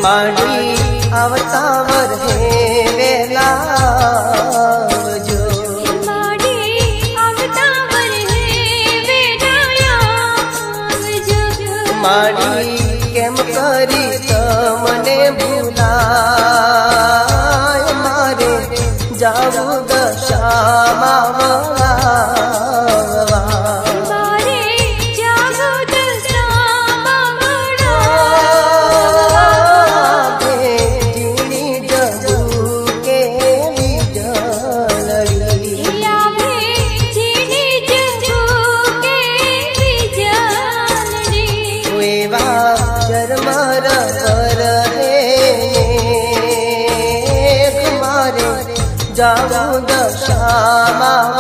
माड़ी अवतावर है वेला जो माड़ी अवतावर है वेला जो माड़ी केम करी तमने भूलाय मारे जाऊ दशामा शर्मर पर जाऊ दशामा